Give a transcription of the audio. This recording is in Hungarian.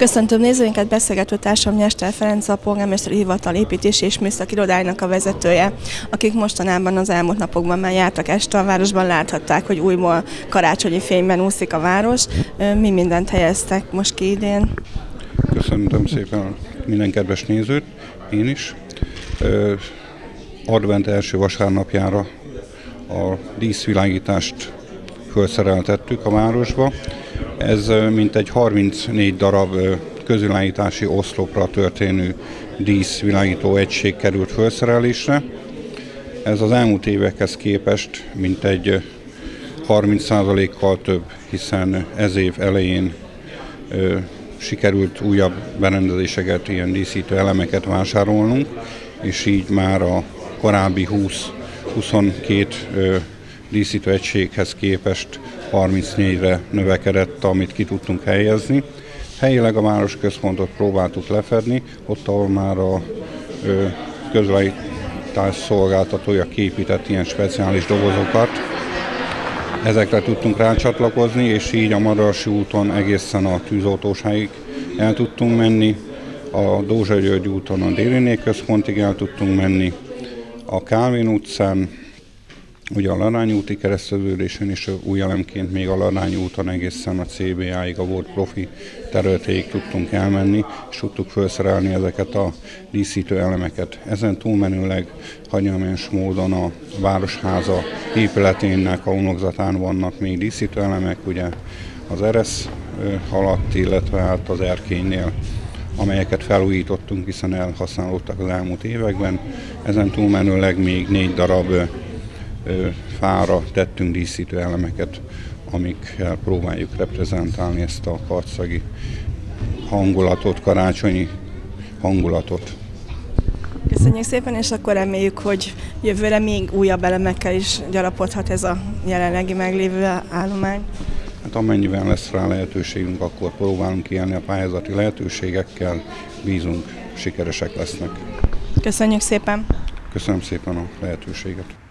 Köszöntöm nézőinket, beszélgető társam Nyester Ferenc, a Polgármesteri Hivatal építési és műszaki irodájának a vezetője, akik mostanában az elmúlt napokban már jártak este a városban, láthatták, hogy újból karácsonyi fényben úszik a város. Mi mindent helyeztek most ki idén? Köszöntöm szépen minden kedves nézőt, én is. Advent első vasárnapjára a díszvilágítást felszereltettük a városba. Ez mintegy 34 darab közvilágítási oszlopra történő díszvilágító egység került felszerelésre. Ez az elmúlt évekhez képest mintegy 30%-kal több, hiszen ez év elején sikerült újabb berendezéseket, ilyen díszítő elemeket vásárolnunk, és így már a korábbi 20-22 díszítő egységhez képest 34-re növekedett, amit ki tudtunk helyezni. Helyileg a városközpontot próbáltuk lefedni, ott, ahol már a közvilágítás szolgáltatója képített ilyen speciális dobozokat. Ezekre tudtunk rácsatlakozni, és így a Madarasi úton egészen a Tűzoltóságig el tudtunk menni, a Dózsa György úton a Déliné központig el tudtunk menni, a Kálvin utcán, ugye a Larány úti kereszteződésen is új elemként még a Larány úton egészen a CBA-ig, a volt profi területéig tudtunk elmenni, és tudtuk felszerelni ezeket a díszítő elemeket. Ezen túlmenőleg hagyományos módon a Városháza épületének a homlokzatán vannak még díszítő elemek, ugye az eresz alatt, illetve hát az erkélynél, amelyeket felújítottunk, hiszen elhasználódtak az elmúlt években. Ezen túlmenőleg még 4 darab fára tettünk díszítő elemeket, amikkel próbáljuk reprezentálni ezt a karcagi hangulatot, karácsonyi hangulatot. Köszönjük szépen, és akkor reméljük, hogy jövőre még újabb elemekkel is gyarapodhat ez a jelenlegi meglévő állomány. Hát amennyiben lesz rá lehetőségünk, akkor próbálunk élni a pályázati lehetőségekkel, bízunk, sikeresek lesznek. Köszönjük szépen! Köszönöm szépen a lehetőséget!